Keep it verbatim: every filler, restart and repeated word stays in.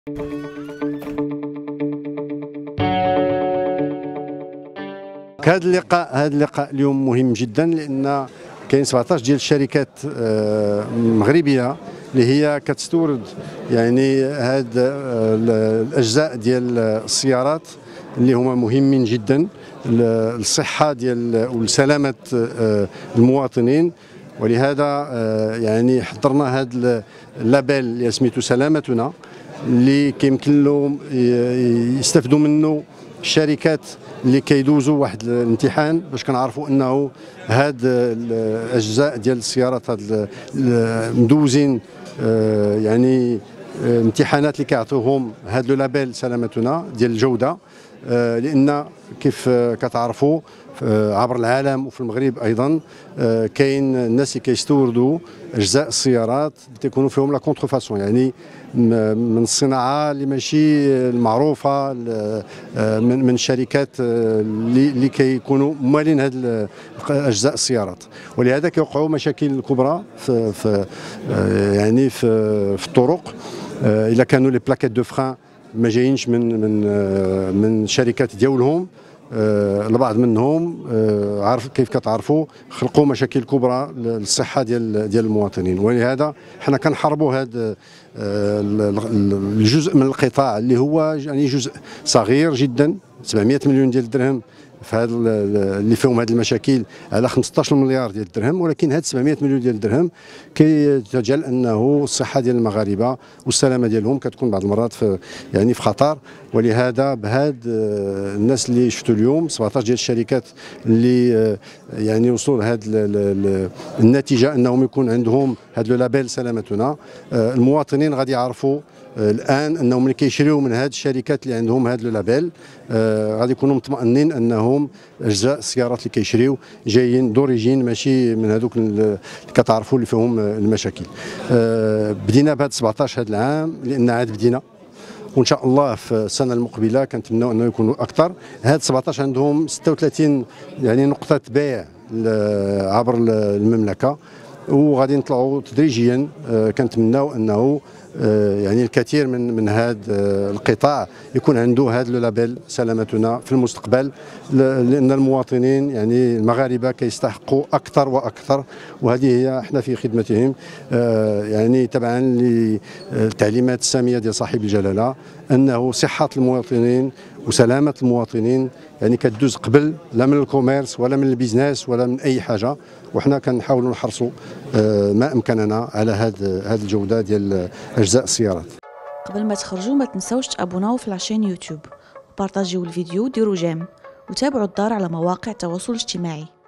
هذا اللقاء هذا اللقاء اليوم مهم جدا، لان كاين سبعطاش ديال الشركات مغربيه اللي هي كتستورد يعني هاد الاجزاء ديال السيارات اللي هما مهمين جدا للصحه ديال والسلامه المواطنين. ولهذا يعني حضرنا هذا اللابيل اللي سميتو سلامتنا، اللي كيمكن لهم يستافدوا منه الشركات اللي كيدوزوا واحد الامتحان باش كنعرفوا انه هاد الاجزاء ديال السيارات هاد مدوزين يعني امتحانات اللي كيعطيوهم هاد لو لابيل سلامتنا ديال الجوده. لان كيف كتعرفوا عبر العالم وفي المغرب ايضا كاين الناس اللي كيستوردوا اجزاء السيارات اللي تيكونوا فيهم لا كونترفاسون، يعني من الصناعه اللي ماشي المعروفه من من شركات اللي اللي كيكونوا مالين هاد اجزاء السيارات. ولهذا كيوقعوا مشاكل كبرى في, في يعني في, في الطرق الا كانوا لي بلاكيت دو فران ما جايينش من من من شركات ديالهم. البعض منهم عارف كيف كتعرفوا خلقوا مشاكل كبرى للصحه ديال ديال المواطنين. ولهذا حنا كنحاربوا هذا الجزء من القطاع اللي هو يعني جزء صغير جدا، سبعمائة مليون ديال الدرهم في هذا اللي فيهم هذه المشاكل على خمسطاش مليار ديال الدرهم. ولكن هاد سبعمائة مليون ديال الدرهم كيجعل انه الصحه ديال المغاربه والسلامه ديالهم كتكون بعض المرات في يعني في خطر. ولهذا بهاد الناس اللي شفتوا اليوم سبعطاش ديال الشركات اللي يعني وصلوا لهاد النتيجه انهم يكون عندهم هاد لو لابيل سلامتنا، المواطنين غادي يعرفوا الان انهم ملي كيشريو من هاد الشركات اللي عندهم هاد لو لابيل غادي يكونوا مطمئنين انهم اجزاء السيارات اللي كيشريو جايين دوريجين ماشي من هذوك اللي كتعرفوا اللي فيهم المشاكل. بدينا بهاد سبعطاش هاد العام لان عاد بدينا، وان شاء الله في السنه المقبله كنتمنوا انه يكونوا اكثر. هاد سبعطاش عندهم ستة وثلاثين يعني نقطه بيع عبر المملكه، وغادي نطلعوا تدريجيا. كنتمناو انه يعني الكثير من من هذا القطاع يكون عنده هذا لو لابيل سلامتنا في المستقبل، لان المواطنين يعني المغاربه كيستحقوا اكثر واكثر، وهذه هي احنا في خدمتهم يعني تبعا للتعليمات الساميه ديال صاحب الجلاله انه صحه المواطنين وسلامه المواطنين يعني كتدوز قبل لا من الكوميرس ولا من البيزنس ولا من اي حاجه. وحنا كنحاولوا نحرصوا ما امكننا على هذه هذه الجوده ديال اجزاء السيارات. قبل ما تخرجوا ما تنسوش تابوناو في لاشين يوتيوب وبارطاجيو الفيديو وديروا جيم وتابعوا الدار على مواقع التواصل الاجتماعي.